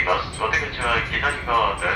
ます。お出口は左側です。